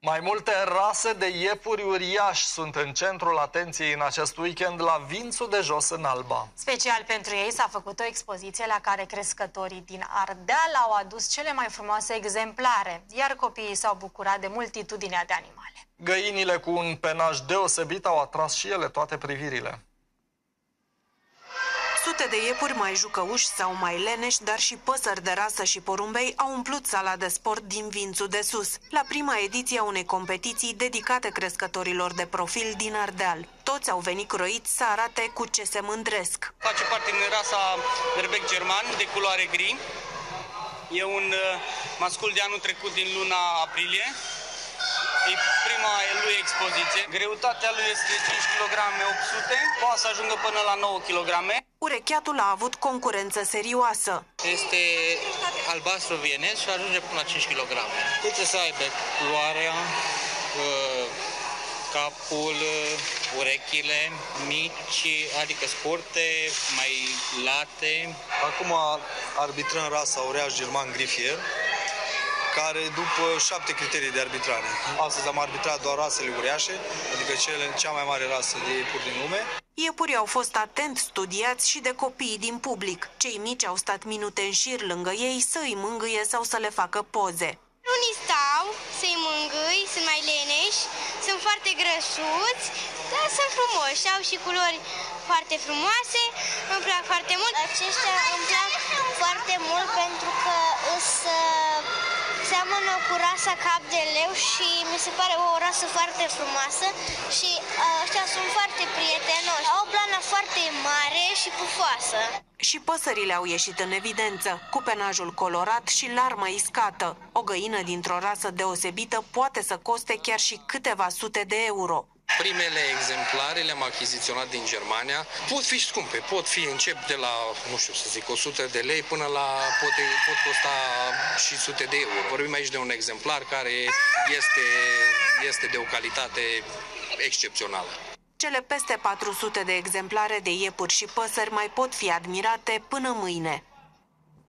Mai multe rase de iepuri uriași sunt în centrul atenției în acest weekend la Vințul de Jos în Alba. Special pentru ei s-a făcut o expoziție la care crescătorii din Ardeal au adus cele mai frumoase exemplare, iar copiii s-au bucurat de multitudinea de animale. Găinile cu un penaj deosebit au atras și ele toate privirile. Sute de iepuri mai jucăuși sau mai leneși, dar și păsări de rasă și porumbei au umplut sala de sport din Vințul de Sus, la prima ediție a unei competiții dedicate crescătorilor de profil din Ardeal. Toți au venit croiți să arate cu ce se mândresc. Face parte din rasa berbec german de culoare gri. E un mascul de anul trecut din luna aprilie. E prima lui expoziție. Greutatea lui este 5 kg 800, poate să ajungă până la 9 kg. Urecheatul a avut concurență serioasă. Este albastru vienez și ajunge până la 5 kg. Trebuie să aibă culoarea, capul, urechile mici, adică scurte, mai late. Acum arbitrăm rasa uriaș german grifier, care după 7 criterii de arbitrare. Astăzi am arbitrat doar rasele uriașe, adică cea mai mare rasă de iepuri din lume. Iepurii au fost atent studiați și de copiii din public. Cei mici au stat minute în șir lângă ei să îi mângâie sau să le facă poze. Unii stau să-i mângâi, sunt mai leneși, sunt foarte grăsuți, dar sunt frumoși, au și culori foarte frumoase, îmi plac foarte mult. Aceștia îmi plac foarte mult pentru că seamănă cu rasa cap de leu și mi se pare o rasă foarte frumoasă și ăștia sunt foarte prietenoși. Au o blană foarte mare și pufoasă. Și păsările au ieșit în evidență, cu penajul colorat și larma iscată. O găină dintr-o rasă deosebită poate să coste chiar și câteva sute de euro. Primele exemplare le-am achiziționat din Germania. Pot fi scumpe, încep de la, nu știu să zic, 100 de lei până la pot costa și sute de euro. Vorbim aici de un exemplar care este de o calitate excepțională. Cele peste 400 de exemplare de iepuri și păsări mai pot fi admirate până mâine.